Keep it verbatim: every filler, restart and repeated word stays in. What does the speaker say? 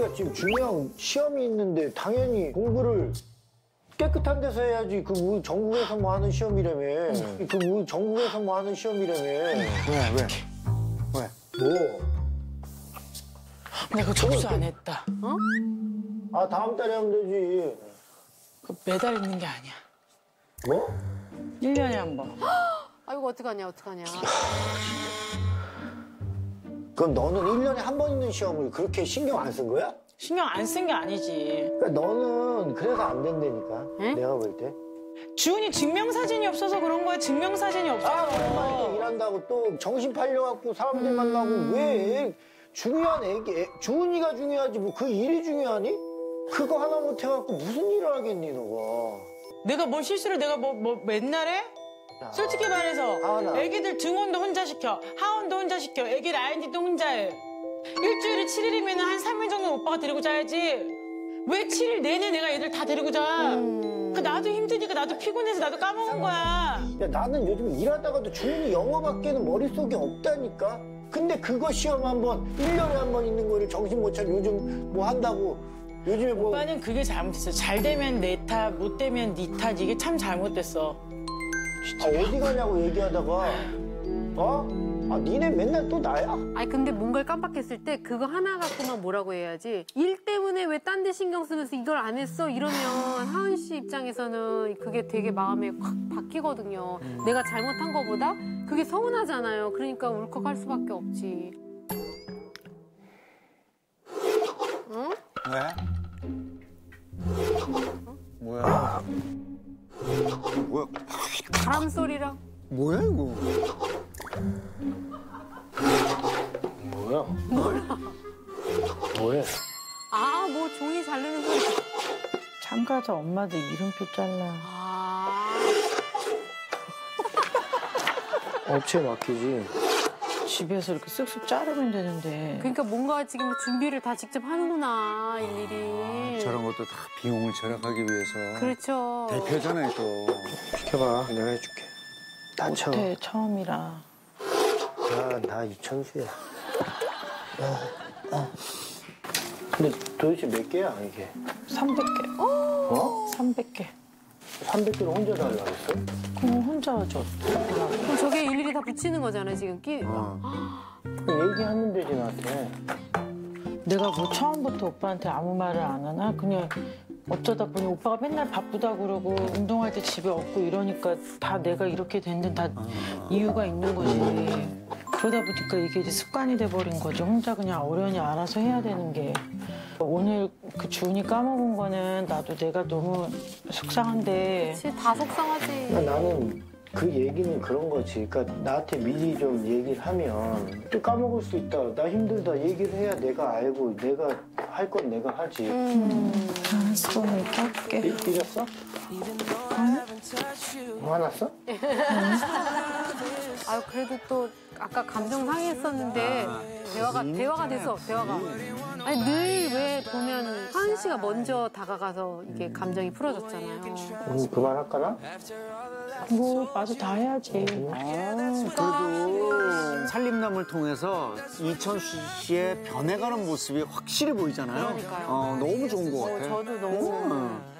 주은이가 지금 중요한 시험이 있는데 당연히 공부를 깨끗한 데서 해야지. 그 뭐 전국에서 뭐 하는 시험이라며. 그 뭐 전국에서 뭐 하는 시험이라며. 왜, 왜? 왜? 뭐? 내가 접수 안 했다. 어? 아, 다음 달에 하면 되지. 그 매달 있는 게 아니야. 뭐? 일 년에 한 번. 아이고, 어떡하냐, 어떡하냐. 그럼 너는 일 년에 한 번 있는 시험을 그렇게 신경 안 쓴 거야? 신경 안 쓴 게 아니지. 그러니까 너는 그래서 안 된다니까. 응? 내가 볼 때. 주은이 증명사진이 없어서 그런 거야. 증명사진이 아, 없어서. 오랜만에 일한다고 또 정신 팔려갖고 사람들 만나고 왜 중요한 애기, 애, 주은이가 중요하지 뭐 그 일이 중요하니? 그거 하나 못 해갖고 무슨 일을 하겠니 너가? 내가 뭐 실수를 내가 뭐, 뭐 맨날 해? 솔직히 말해서 하나. 애기들 등원도 혼자 시켜. 하원도 혼자 시켜. 애기 라인지도 혼자 해. 일주일에 칠 일이면 한 삼 일 정도 오빠가 데리고 자야지. 왜 칠 일 내내 내가 애들 다 데리고 자? 음. 그 나도 힘드니까 나도 피곤해서 나도 까먹은 거야. 야, 나는 요즘 일하다가도 주은이 영어밖에는 머릿속에 없다니까? 근데 그거 시험 한 번, 일 년에 한 번 있는 거를 정신 못 차려. 요즘 뭐 한다고. 요즘에 뭐. 오빠는 그게 잘못했어. 잘 되면 내 탓, 못 되면 네 탓. 이게 참 잘못됐어. 아, 어디 가냐고 얘기하다가. 어? 아, 니네 맨날 또 나야? 아니, 근데 뭔가를 깜빡했을 때 그거 하나 갖고만 뭐라고 해야지. 일 때문에 왜 딴 데 신경 쓰면서 이걸 안 했어? 이러면 하은 씨 입장에서는 그게 되게 마음에 확 바뀌거든요. 내가 잘못한 거보다 그게 서운하잖아요. 그러니까 울컥할 수밖에 없지. 응? 왜? 뭐야? 뭐야? 바람 소리랑. 뭐야, 이거? 뭐야? 뭐해? 아, 뭐 종이 자르는 소리. 참가자 엄마들 이름표 잘라. 아. 업체 맡기지. 집에서 이렇게 쓱쓱 자르면 되는데. 그러니까 뭔가 지금 준비를 다 직접 하는구나, 일일이. 저런 것도 다 비용을 절약하기 위해서. 그렇죠. 대표잖아요, 또. 시켜봐. 내가 해줄게. 다쳐. 못해, 처음이라. 아, 나 이천수야. 아, 아. 근데 도대체 몇 개야, 이게? 삼백 개. 어? 삼백 개. 삼백 개를 혼자 달라고 했어? 그럼 혼자 줘. 그럼 저게 일일이 다 붙이는 거잖아요, 지금. 끼. 어. 얘기하면 되지, 나한테. 내가 뭐 처음부터 오빠한테 아무 말을 안 하나? 그냥 어쩌다 보니 오빠가 맨날 바쁘다 그러고 운동할 때 집에 없고 이러니까 다 내가 이렇게 된 데는 다 이유가 있는 거지. 그러다 보니까 이게 이제 습관이 돼버린 거지. 혼자 그냥 어련히 알아서 해야 되는 게. 오늘 그 주은이 까먹은 거는 나도 내가 너무 속상한데. 그치, 다 속상하지. 그러니까 나는 그 얘기는 그런 거지. 그러니까 나한테 미리 좀 얘기를 하면 또 까먹을 수 있다. 나 힘들다 얘기를 해야 내가 알고 내가 할 건 내가 하지. 음. 알았어, 이렇게 할게. 삐- 삐졌어? 뭐 화났어? 아유, 그래도 또 아까 감정 상했었는데 대화가 대화가 됐어, 대화가. 아니, 늘 왜 보면 하은 씨가 먼저 다가가서 이게 감정이 풀어졌잖아요. 오늘 그만할까나? 뭐 나도 다 해야지. 그래도 살림남을 통해서 이천수 씨의 변해가는 모습이 확실히 보이잖아요. 그러니까요. 어, 너무 좋은 것 어, 같아. 저도 너무. 음.